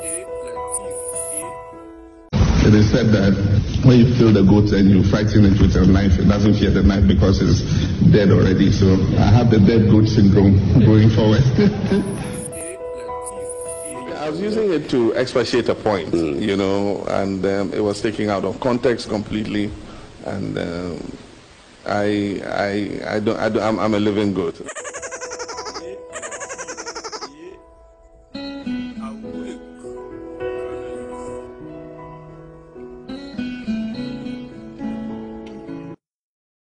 It is said that when you kill the goat and you frighten it with a knife, it doesn't fear the knife because it's dead already. So I have the dead goat syndrome going forward. I was using it to expatiate a point, you know, and it was taken out of context completely. And I'm a living goat.